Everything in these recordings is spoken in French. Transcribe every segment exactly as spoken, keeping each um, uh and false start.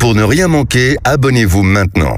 Pour ne rien manquer, abonnez-vous maintenant.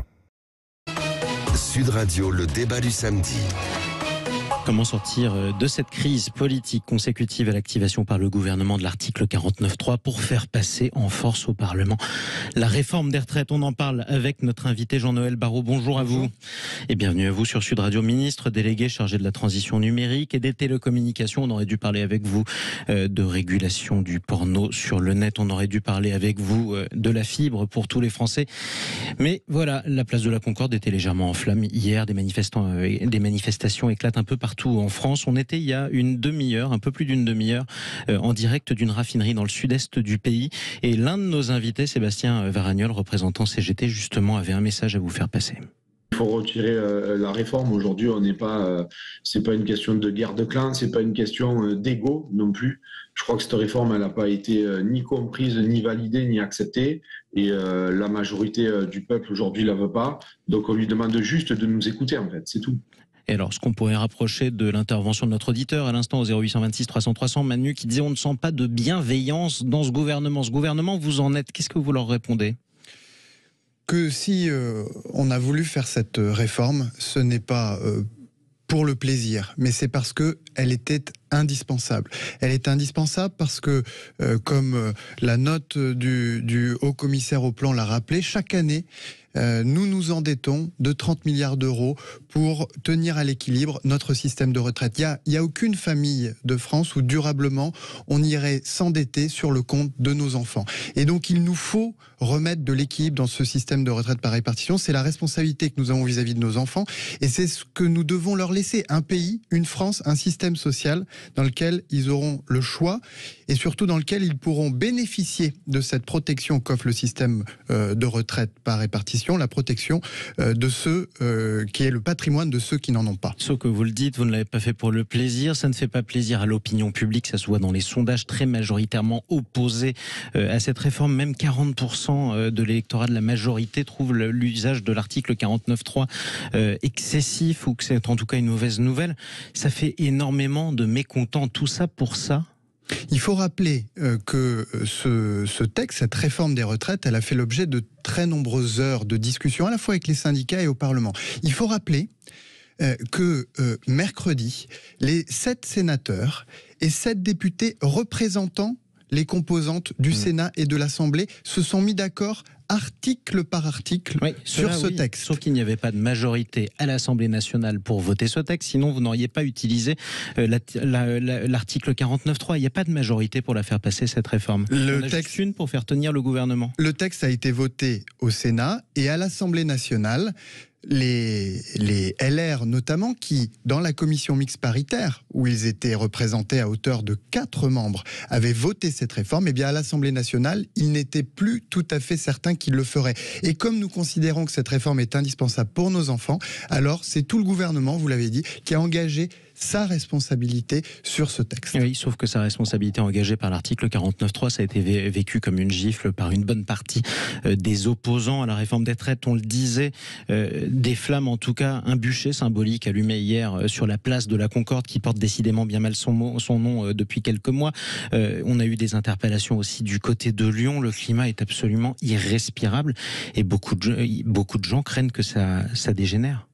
Sud Radio, le débat du samedi. Comment sortir de cette crise politique consécutive à l'activation par le gouvernement de l'article quarante-neuf trois pour faire passer en force au Parlement la réforme des retraites? On en parle avec notre invité Jean-Noël Barrot. Bonjour à vous et bienvenue à vous sur Sud Radio. Ministre délégué chargé de la transition numérique et des télécommunications. On aurait dû parler avec vous de régulation du porno sur le net. On aurait dû parler avec vous de la fibre pour tous les Français. Mais voilà, la place de la Concorde était légèrement en flammes hier. Des manifestants, des manifestations éclatent un peu partout en France. On était il y a une demi-heure, un peu plus d'une demi-heure, euh, en direct d'une raffinerie dans le sud-est du pays. Et l'un de nos invités, Sébastien Varagnol, représentant C G T, justement, avait un message à vous faire passer. Il faut retirer euh, la réforme. Aujourd'hui, on n'est pas, euh, c'est pas une question de guerre de clans, c'est pas une question euh, d'ego non plus. Je crois que cette réforme, elle n'a pas été euh, ni comprise, ni validée, ni acceptée. Et euh, la majorité euh, du peuple aujourd'hui la veut pas. Donc, on lui demande juste de nous écouter, en fait. C'est tout. Et alors, ce qu'on pourrait rapprocher de l'intervention de notre auditeur à l'instant au zéro huit vingt-six trois cents trois cents, Manu, qui disait on ne sent pas de bienveillance dans ce gouvernement. Ce gouvernement, vous en êtes. Qu'est-ce que vous leur répondez ? Que si euh, on a voulu faire cette réforme, ce n'est pas euh, pour le plaisir, mais c'est parce que elle était indispensable. Elle est indispensable parce que, euh, comme euh, la note du, du haut-commissaire au plan l'a rappelé, chaque année, Euh, nous nous endettons de trente milliards d'euros pour tenir à l'équilibre notre système de retraite. Il n'y a, a aucune famille de France où durablement on irait s'endetter sur le compte de nos enfants. Et donc il nous faut remettre de l'équilibre dans ce système de retraite par répartition. C'est la responsabilité que nous avons vis-à-vis de nos enfants et c'est ce que nous devons leur laisser. Un pays, une France, un système social dans lequel ils auront le choix et surtout dans lequel ils pourront bénéficier de cette protection qu'offre le système euh, de retraite par répartition, la protection euh, de ceux euh, qui est le patrimoine de ceux qui n'en ont pas. Sauf que vous le dites, vous ne l'avez pas fait pour le plaisir, ça ne fait pas plaisir à l'opinion publique, ça se voit dans les sondages très majoritairement opposés euh, à cette réforme. Même quarante pour cent de l'électorat de la majorité trouve l'usage de l'article quarante-neuf trois euh, excessif ou que c'est en tout cas une mauvaise nouvelle. Ça fait énormément de mécontents, tout ça pour ça. Il faut rappeler euh, que ce, ce texte, cette réforme des retraites, elle a fait l'objet de très nombreuses heures de discussion, à la fois avec les syndicats et au Parlement. Il faut rappeler euh, que euh, mercredi, les sept sénateurs et sept députés représentant les composantes du mmh. Sénat et de l'Assemblée se sont mis d'accord article par article oui, sur ce oui. texte. Sauf qu'il n'y avait pas de majorité à l'Assemblée nationale pour voter ce texte, sinon vous n'auriez pas utilisé euh, l'article la, la, quarante-neuf trois. Il n'y a pas de majorité pour la faire passer, cette réforme. Le On a texte, juste une pour faire tenir le gouvernement. Le texte a été voté au Sénat et à l'Assemblée nationale. Les, les L R notamment, qui, dans la commission mixte paritaire, où ils étaient représentés à hauteur de quatre membres, avaient voté cette réforme, et bien à l'Assemblée nationale, ils n'étaient plus tout à fait certains qu'ils le feraient. Et comme nous considérons que cette réforme est indispensable pour nos enfants, alors c'est tout le gouvernement, vous l'avez dit, qui a engagé sa responsabilité sur ce texte. Oui, sauf que sa responsabilité engagée par l'article quarante-neuf trois, ça a été vécu comme une gifle par une bonne partie euh, des opposants à la réforme des retraites. On le disait, euh, des flammes, en tout cas, un bûcher symbolique allumé hier euh, sur la place de la Concorde, qui porte décidément bien mal son, mot, son nom euh, depuis quelques mois. Euh, on a eu des interpellations aussi du côté de Lyon. Le climat est absolument irrespirable et beaucoup de, beaucoup de gens craignent que ça, ça dégénère.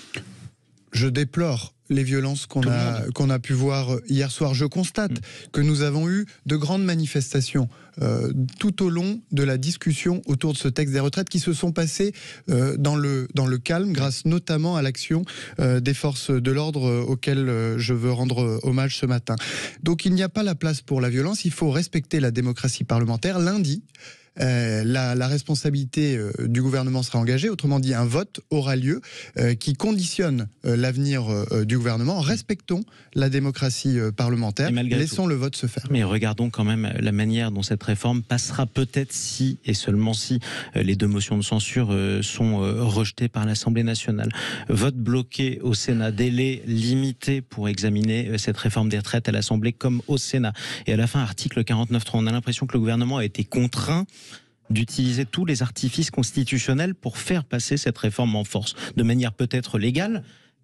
Je déplore les violences qu'on a, qu'on a pu voir hier soir. Je constate mmh. que nous avons eu de grandes manifestations euh, tout au long de la discussion autour de ce texte des retraites qui se sont passées euh, dans, le, dans le calme, grâce notamment à l'action euh, des forces de l'ordre euh, auxquelles euh, je veux rendre euh, hommage ce matin. Donc il n'y a pas la place pour la violence, il faut respecter la démocratie parlementaire. Lundi, Euh, la, la responsabilité euh, du gouvernement sera engagée, autrement dit un vote aura lieu euh, qui conditionne euh, l'avenir euh, du gouvernement. Respectons la démocratie euh, parlementaire, laissons tout. le vote se faire. Mais regardons quand même la manière dont cette réforme passera, peut-être si et seulement si euh, les deux motions de censure euh, sont euh, rejetées par l'Assemblée nationale. Vote bloqué au Sénat, délai limité pour examiner euh, cette réforme des retraites à l'Assemblée comme au Sénat. Et à la fin, article quarante-neuf trois, on a l'impression que le gouvernement a été contraint d'utiliser tous les artifices constitutionnels pour faire passer cette réforme en force, de manière peut-être légale,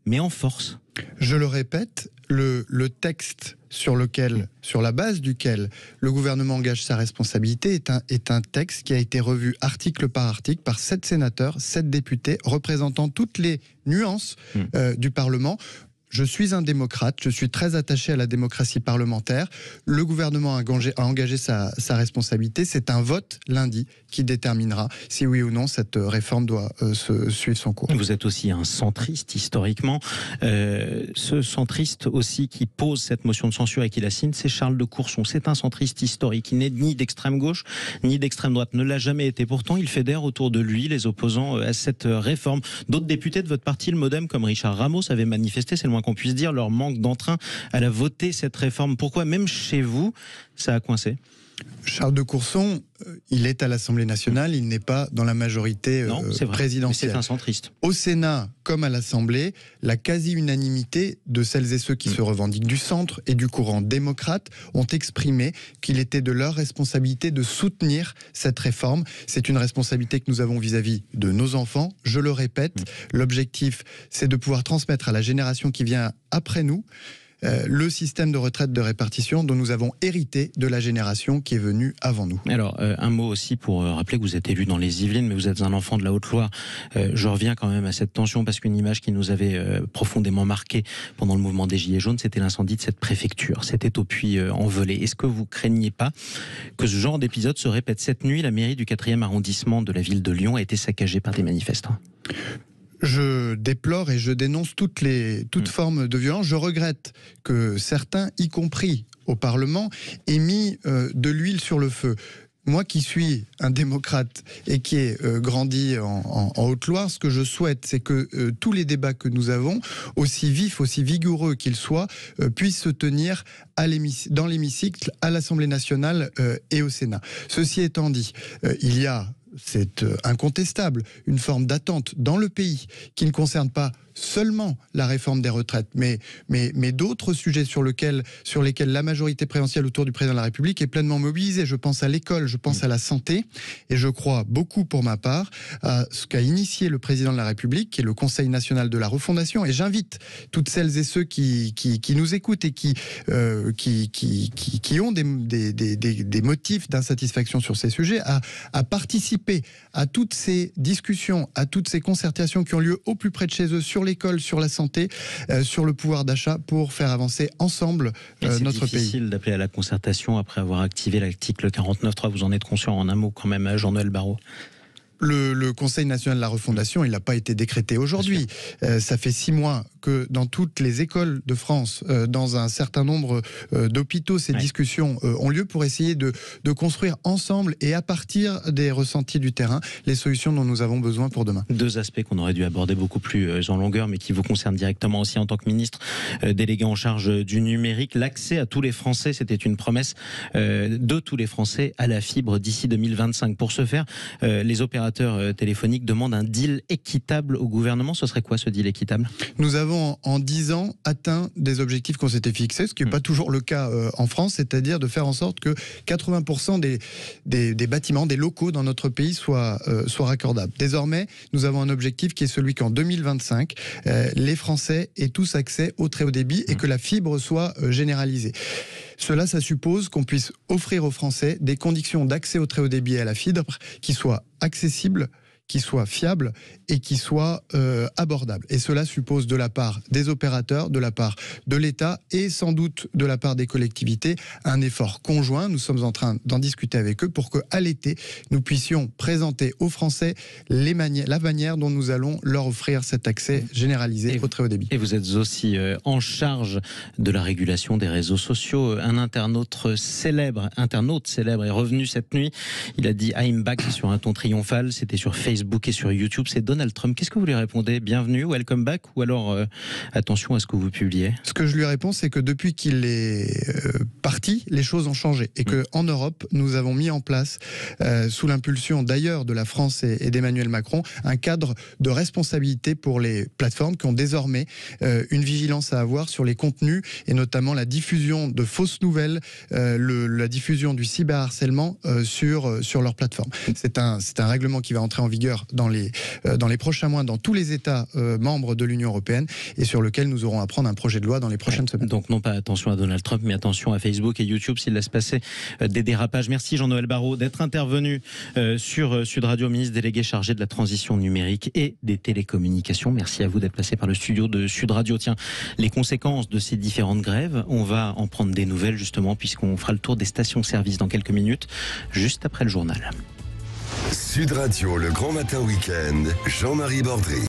mais en force. Je le répète, le, le texte sur lequel, sur la base duquel le gouvernement engage sa responsabilité est un, est un texte qui a été revu article par article par sept sénateurs, sept députés, représentant toutes les nuances mmh. euh, du Parlement. Je suis un démocrate, je suis très attaché à la démocratie parlementaire. Le gouvernement a engagé, a engagé sa, sa responsabilité. C'est un vote lundi qui déterminera si oui ou non cette réforme doit euh, se, suivre son cours. Vous êtes aussi un centriste historiquement. Euh, ce centriste aussi qui pose cette motion de censure et qui la signe, c'est Charles de Courson. C'est un centriste historique. Il n'est ni d'extrême gauche ni d'extrême droite. Ne l'a jamais été. Pourtant, il fédère autour de lui les opposants à cette réforme. D'autres députés de votre parti, le Modem, comme Richard Ramos, avaient manifesté, c'est le moins qu'on puisse dire, leur manque d'entrain à la voter cette réforme. Pourquoi, même chez vous, ça a coincé ? Charles de Courson, il est à l'Assemblée nationale, il n'est pas dans la majorité non, euh, c'est vrai, présidentielle. C'est un centriste. Au Sénat, comme à l'Assemblée, la quasi-unanimité de celles et ceux qui mmh. se revendiquent du centre et du courant démocrate ont exprimé qu'il était de leur responsabilité de soutenir cette réforme. C'est une responsabilité que nous avons vis-à-vis de nos enfants. Je le répète, mmh. l'objectif, c'est de pouvoir transmettre à la génération qui vient après nous Euh, le système de retraite de répartition dont nous avons hérité de la génération qui est venue avant nous. Alors, euh, un mot aussi pour euh, rappeler que vous êtes élu dans les Yvelines, mais vous êtes un enfant de la Haute-Loire. Euh, je reviens quand même à cette tension parce qu'une image qui nous avait euh, profondément marqué pendant le mouvement des Gilets jaunes, c'était l'incendie de cette préfecture. C'était au Puy-en-Velay. Est-ce que vous craignez pas que ce genre d'épisode se répète cette nuit? La mairie du quatrième arrondissement de la ville de Lyon a été saccagée par des manifestants. Je déplore et je dénonce toutes les toutes mmh. formes de violence. Je regrette que certains, y compris au Parlement, aient mis euh, de l'huile sur le feu. Moi qui suis un démocrate et qui ai euh, grandi en, en, en Haute-Loire, ce que je souhaite, c'est que euh, tous les débats que nous avons, aussi vifs, aussi vigoureux qu'ils soient, euh, puissent se tenir à dans l'hémicycle, à l'Assemblée nationale euh, et au Sénat. Ceci étant dit, euh, il y a, c'est euh, incontestable, une forme d'attente dans le pays qui ne concerne pas seulement la réforme des retraites, mais, mais, mais d'autres sujets sur, lequel, sur lesquels la majorité présidentielle autour du président de la République est pleinement mobilisée. Je pense à l'école, je pense à la santé, et je crois beaucoup pour ma part à ce qu'a initié le président de la République, qui est le Conseil national de la refondation, et j'invite toutes celles et ceux qui, qui, qui nous écoutent et qui, euh, qui, qui, qui, qui ont des, des, des, des motifs d'insatisfaction sur ces sujets à, à participer à toutes ces discussions, à toutes ces concertations qui ont lieu au plus près de chez eux sur l'école, sur la santé, euh, sur le pouvoir d'achat pour faire avancer ensemble euh, notre pays. C'est difficile d'appeler à la concertation après avoir activé l'article quarante-neuf trois. Vous en êtes conscient en un mot quand même, Jean-Noël Barrot? Le, le Conseil national de la refondation, il n'a pas été décrété aujourd'hui. Euh, ça fait six mois que dans toutes les écoles de France, euh, dans un certain nombre euh, d'hôpitaux, ces ouais. discussions euh, ont lieu pour essayer de, de construire ensemble et à partir des ressentis du terrain, les solutions dont nous avons besoin pour demain. Deux aspects qu'on aurait dû aborder beaucoup plus euh, en longueur, mais qui vous concernent directement aussi en tant que ministre euh, délégué en charge du numérique. L'accès à tous les Français, c'était une promesse euh, de tous les Français à la fibre d'ici deux mille vingt-cinq. Pour ce faire, euh, les opérateurs téléphoniques demandent un deal équitable au gouvernement. Ce serait quoi ce deal équitable? Nous avons en dix ans atteint des objectifs qu'on s'était fixés, ce qui n'est mmh. pas toujours le cas euh, en France, c'est-à-dire de faire en sorte que quatre-vingts pour cent des, des, des bâtiments, des locaux dans notre pays soient, euh, soient raccordables. Désormais, nous avons un objectif qui est celui qu'en deux mille vingt-cinq, euh, les Français aient tous accès au très haut débit mmh. et que la fibre soit euh, généralisée. Cela, ça suppose qu'on puisse offrir aux Français des conditions d'accès au très haut débit et à la fibre qui soient accessibles, qui soit fiable et qui soit euh, abordable. Et cela suppose de la part des opérateurs, de la part de l'État et sans doute de la part des collectivités un effort conjoint. Nous sommes en train d'en discuter avec eux pour qu'à l'été, nous puissions présenter aux Français les manières, la manière dont nous allons leur offrir cet accès généralisé et au très haut débit. Et vous êtes aussi euh, en charge de la régulation des réseaux sociaux. Un internaute célèbre, internaute célèbre est revenu cette nuit. Il a dit « I'm back » sur un ton triomphal. C'était sur Facebook. Facebook et sur YouTube, c'est Donald Trump. Qu'est-ce que vous lui répondez? Bienvenue, welcome back, ou alors euh, attention à ce que vous publiez? Ce que je lui réponds, c'est que depuis qu'il est euh, parti, les choses ont changé et que en Europe, nous avons mis en place, euh, sous l'impulsion d'ailleurs de la France et, et d'Emmanuel Macron, un cadre de responsabilité pour les plateformes qui ont désormais euh, une vigilance à avoir sur les contenus et notamment la diffusion de fausses nouvelles, euh, le, la diffusion du cyberharcèlement euh, sur, euh, sur leur plateforme. C'est un, c'est un règlement qui va entrer en vigueur vigueur dans les, euh, dans les prochains mois dans tous les États euh, membres de l'Union européenne et sur lequel nous aurons à prendre un projet de loi dans les prochaines semaines. Donc non pas attention à Donald Trump, mais attention à Facebook et YouTube s'il laisse passer des dérapages. Merci Jean-Noël Barrot d'être intervenu euh, sur Sud Radio, ministre délégué chargé de la transition numérique et des télécommunications. Merci à vous d'être passé par le studio de Sud Radio. Tiens, les conséquences de ces différentes grèves, on va en prendre des nouvelles justement puisqu'on fera le tour des stations-service dans quelques minutes, juste après le journal. Sud Radio, le grand matin week-end, Jean-Marie Bordry.